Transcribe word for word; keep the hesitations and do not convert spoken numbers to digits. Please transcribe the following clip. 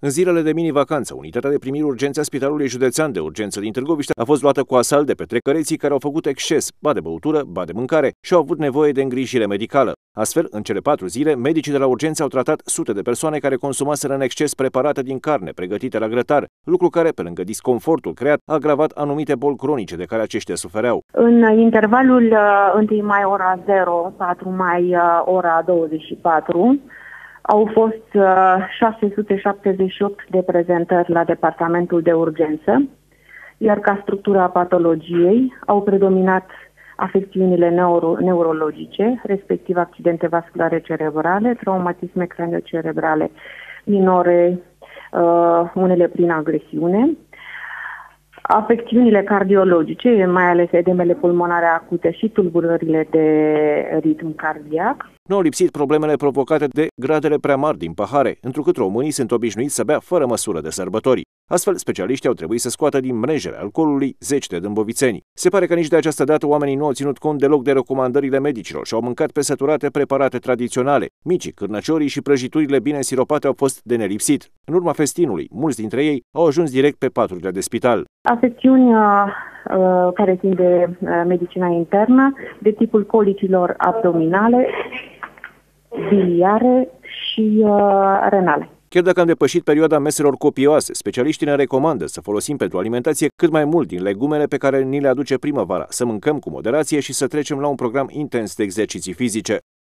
În zilele de mini-vacanță, unitatea de primiri urgențe a Spitalului Județean de Urgență din Târgoviște a fost luată cu asalt de pe trecăreții care au făcut exces, ba de băutură, ba de mâncare și au avut nevoie de îngrijire medicală. Astfel, în cele patru zile, medicii de la urgență au tratat sute de persoane care consumaseră în exces preparate din carne pregătite la grătar, lucru care, pe lângă disconfortul creat, a agravat anumite boli cronice de care aceștia sufereau. În intervalul unu mai ora zero, patru mai ora douăzeci și patru, au fost șase sute șaptezeci și opt de prezentări la departamentul de urgență, iar ca structura a patologiei au predominat afecțiunile neuro, neurologice, respectiv accidente vasculare cerebrale, traumatisme craniocerebrale minore, uh, unele prin agresiune, afecțiunile cardiologice, mai ales edemele pulmonare acute și tulburările de ritm cardiac. Nu au lipsit problemele provocate de gradele prea mari din pahare, întrucât românii sunt obișnuiți să bea fără măsură de sărbători. Astfel, specialiștii au trebuit să scoată din mrejele alcoolului zeci de dâmbovițeni. Se pare că nici de această dată oamenii nu au ținut cont deloc de recomandările medicilor și au mâncat pe săturate preparate tradiționale. Micii, cârnăciorii și prăjiturile bine siropate au fost de nelipsit. În urma festinului, mulți dintre ei au ajuns direct pe paturile de spital. Afecțiuni uh, care țin de uh, medicina internă, de tipul colicilor abdominale, biliare și uh, renale. Chiar dacă am depășit perioada meselor copioase, specialiștii ne recomandă să folosim pentru alimentație cât mai mult din legumele pe care ni le aduce primăvara, să mâncăm cu moderație și să trecem la un program intens de exerciții fizice.